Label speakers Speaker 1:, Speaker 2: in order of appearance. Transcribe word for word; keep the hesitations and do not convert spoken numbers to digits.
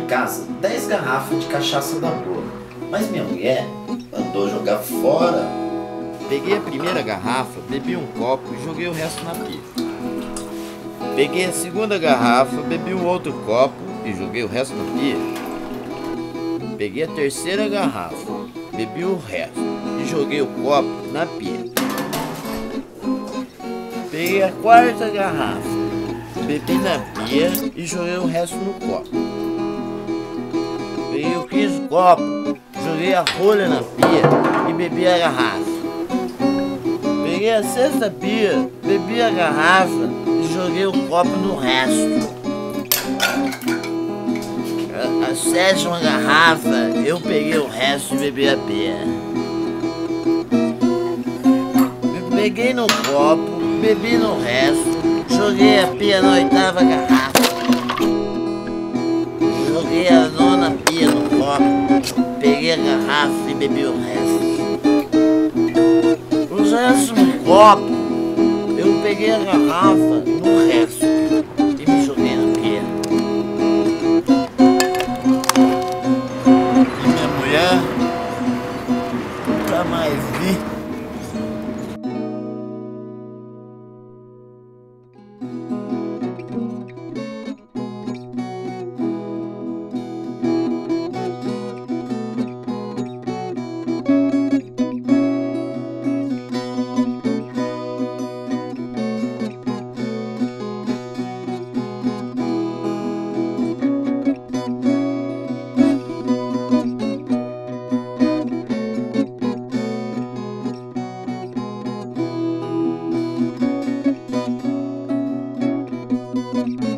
Speaker 1: casa dez garrafas de cachaça da boa, mas minha mulher mandou jogar fora.
Speaker 2: Peguei a primeira garrafa, bebi um copo e joguei o resto na pia. Peguei a segunda garrafa, bebi um outro copo e joguei o resto na pia. Peguei a terceira garrafa, bebi o resto e joguei o copo na pia. Peguei a quarta garrafa, bebi na pia e joguei o resto no copo. Peguei o quinto copo, joguei a rolha na pia e bebi a garrafa. Peguei a sexta pia, bebi a garrafa e joguei o copo no resto. A, a sétima garrafa, eu peguei o resto e bebi a pia. Peguei no copo, bebi no resto, joguei a pia na oitava garrafa. Joguei a nona pia no copo, peguei a garrafa e bebi o resto. Os restos no copo, eu peguei a garrafa no resto e me joguei na pia. E minha mulher nunca mais vi.
Speaker 3: Thank you.